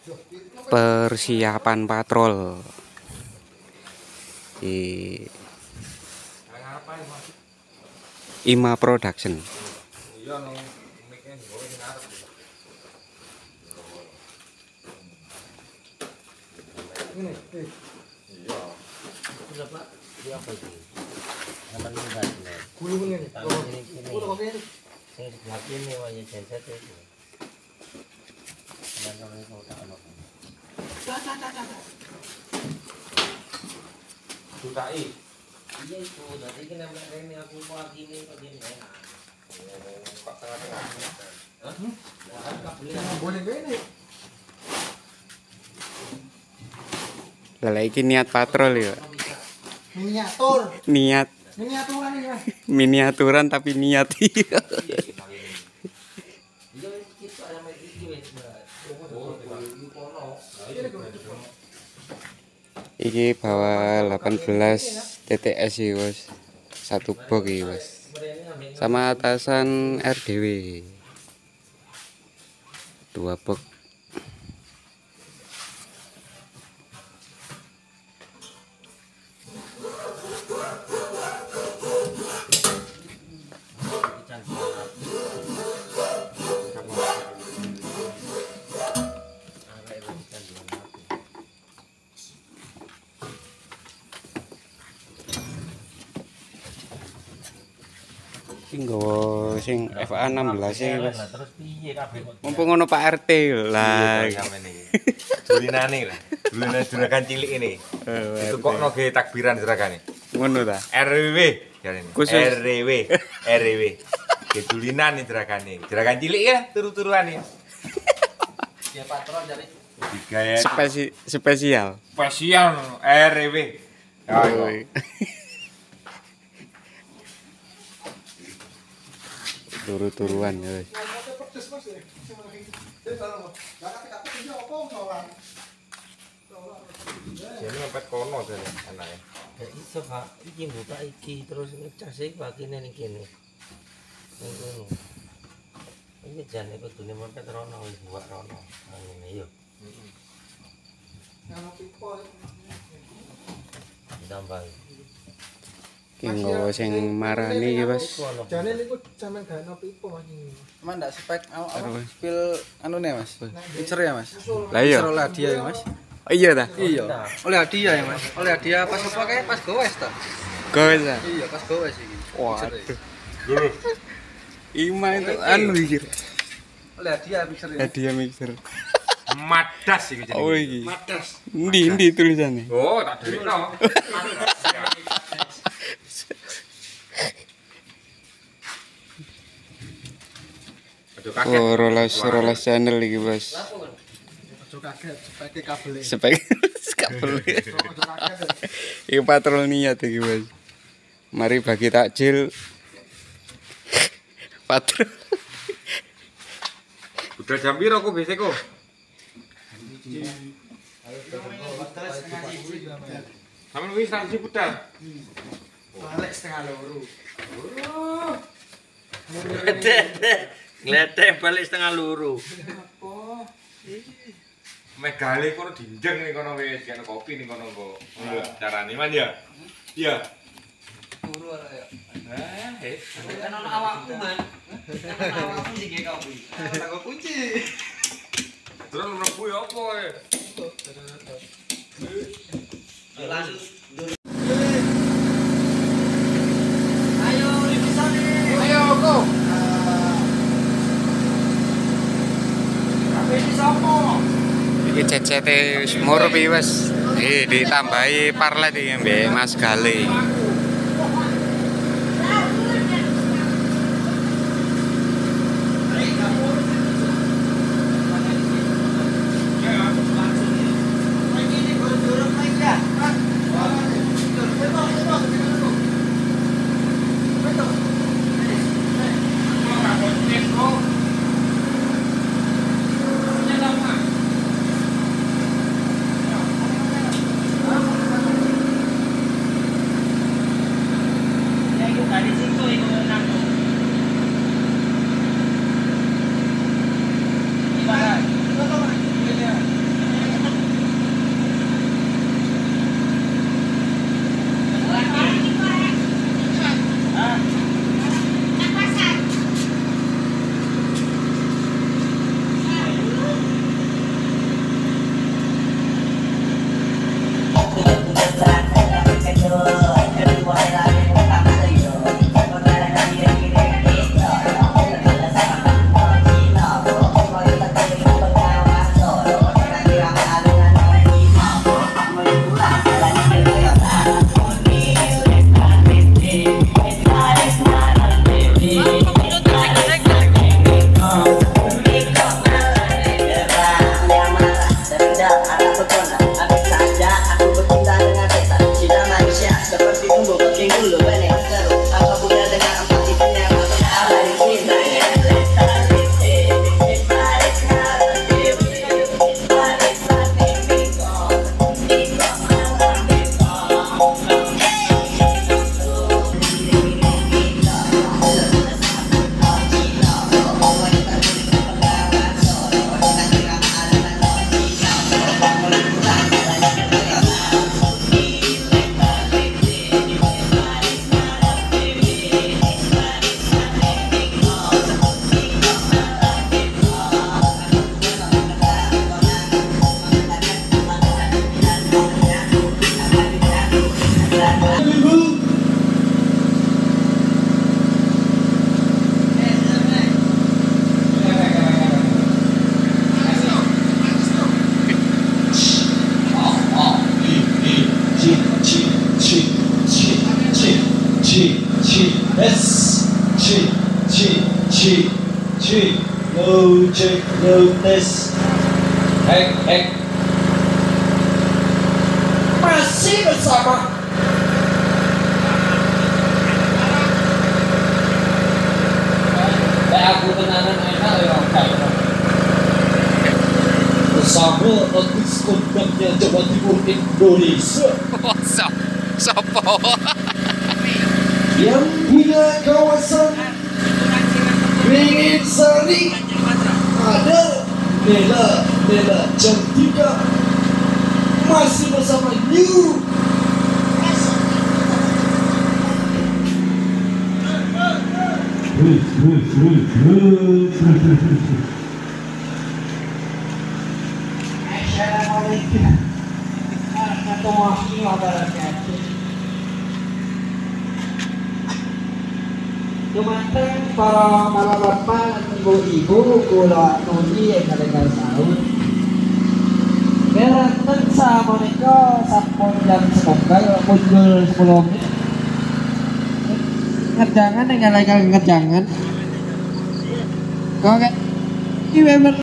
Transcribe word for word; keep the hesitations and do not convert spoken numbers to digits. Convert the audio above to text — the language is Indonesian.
persiapan patrol di Ima Production. Jutai. Iya itu, tadi kan nembak ini aku mau gini kok gini enak. Kok tengah-tengah. Hah? Enggak boleh. Boleh gini. Lah iki niat patrol ya. Miniatur. Niat Miniaturan ini, Mas. miniaturan tapi niat. Iya itu ada main iki wis, Mbak. Oh, itu kono. Iki bawa delapan belas T T S iki, Bos. Satu box iki, Bos. Sama atasan R D W. Dua box. Sing nggawa sing F A enam belas e, Mas. Terus piye kabeh kok? Mumpung ngono Pak R T lah. Dulinane lah. Dulinane juragan cilik ini. Itu kok noge takbiran juragane. Ngono ta. R W W jarene. Khusus. R W W. R W W. Kedulinan nih juragane. Juragan cilik ya turu-turuan ya. Ya patron jare. Digaya Spesi spesial. spesial R W W. Ya, Oi. Turu-turuan ya, wis. Jadi ngepet kono jane anake. Ya iso, Pak. Iki buka iki terus ngecas iki pakine ning kene. Ning kono. Iki jane kudune mepet rono wis buka rono. Ngene yo. Heeh. Ditambah. Ki nggawa sing marani iki, Mas. Jane niku sampean gawe pipo Mas ini. Emang ndak spek apa Aduh. spill anu nih Mas? Mixer ya Mas? Lah iya. Mixer oleh hadiah ya Mas? Oh iya ta. Iya. Oleh hadiah ya Mas? Oleh hadiah pas apa kayak pas gowes ta? Gowes ta. Iya pas gowes iki. Waduh. Dulu. Ima itu anu iki. Oleh hadiah mixer ya. Hadiah mixer. Madas iki jenenge. Oh iki. Madas. Endi endi tulisannya? Oh, tak delokno. Aduh kaget. Oh, rolas rolas channel iki, Bos. Ojo kaget, speke kabel. Spek kabel. Ojo kaget. Iki patrol niat iki, Bos. Mari bagi takjil. Patrol. Udah jam piro kok besok kok? Sampe wis tak sih budal. Balik setengah loro. Ngledek balik setengah luru. Apa? Meh gale kono dinjeng ning kono wis kene kopi ning kono kok. Ngono carane man ya. Iya. Turu ora ya. Hah, eh. Kan ono awakku, Man. Kan awakku sing gawe kopi. Tak kunci. Terus mlebu ya apa e? Lanjut. Ayo kok. Ini sopo? Iki cecete wis murup iki, Mas. Eh ditambahi parlet iki mbek Mas Gale. No check, no test. Hek, hek. Masih bersama Kayak aku tenanan enak ya kayak bersama Agus Kondangnya Jawa Timur Indonesia Sopo? yang punya kawasan Ringin Sari ada Nela Nela Cantika masih bersama New Assalamualaikum warahmatullahi wabarakatuh. Dumateng para para bapak dan ibu-ibu kula nuni yang kalian sahur. Beranten sa menika sampun jam setunggal punjul sepuluh menit. Ngerjangan yang kalian ngerjangan. Kok kayak ini memang